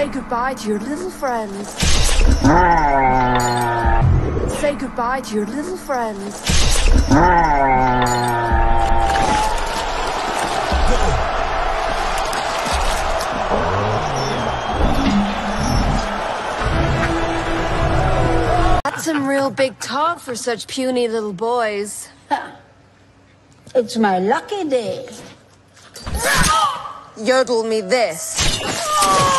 Say goodbye to your little friends. Say goodbye to your little friends. That's some real big talk for such puny little boys. It's my lucky day. Yodel me this.